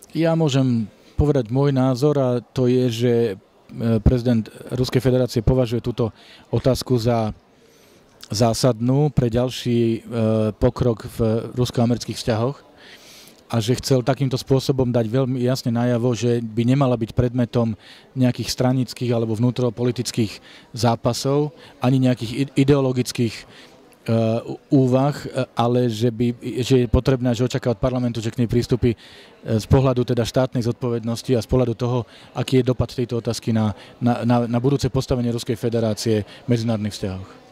Ja môžem povedať môj názor a to je, že prezident Ruskej federácie považuje túto otázku za zásadnú pre ďalší pokrok v rusko-amerických vzťahoch a že chcel takýmto spôsobom dať veľmi jasne najavo, že by nemala byť predmetom nejakých stranických alebo vnútropolitických zápasov, ani nejakých ideologických úvah, ale že je potrebné, že očakáva od parlamentu, že k nej prístupí z pohľadu teda štátnej zodpovednosti a z pohľadu toho, aký je dopad tejto otázky na budúce postavenie Ruskej federácie v medzinárodných vzťahoch.